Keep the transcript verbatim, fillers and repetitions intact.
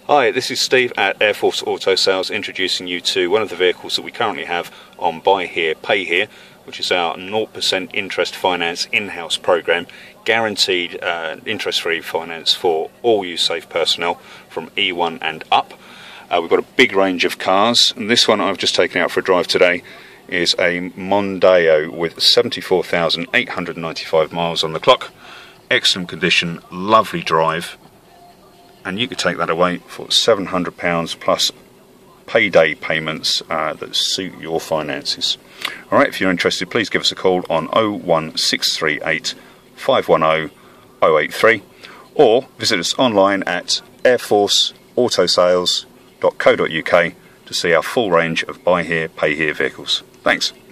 Hi, this is Steve at Air Force Auto Sales, introducing you to one of the vehicles that we currently have on Buy Here, Pay Here, which is our zero percent interest finance in-house program, guaranteed uh, interest-free finance for all U S A F personnel from E one and up. Uh, we've got a big range of cars, and this one I've just taken out for a drive today is a Mondeo with seventy-four thousand eight hundred ninety-five miles on the clock. Excellent condition, lovely drive, and you could take that away for seven hundred pounds plus payday payments uh, that suit your finances. Alright, if you're interested, please give us a call on oh one six three eight, five one oh, oh eight three or visit us online at airforce autosales dot co dot uk to see our full range of Buy Here, Pay Here vehicles. Thanks.